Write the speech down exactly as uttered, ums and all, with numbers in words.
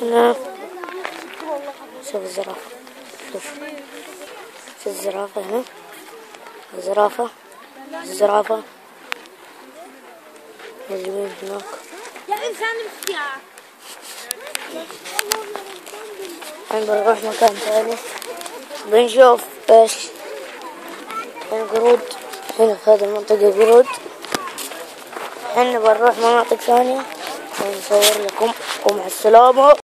هنا شوف الزرافة، شوف شوف الزرافة هنا، الزرافة الزرافة موجودين هناك. يا إنسان مفتاح. الحين بنروح مكان ثاني بنشوف ايش القرود. هنا في هذه المنطقة قرود. الحين بنروح مناطق ثانية ونصور لكم، ومع السلامة.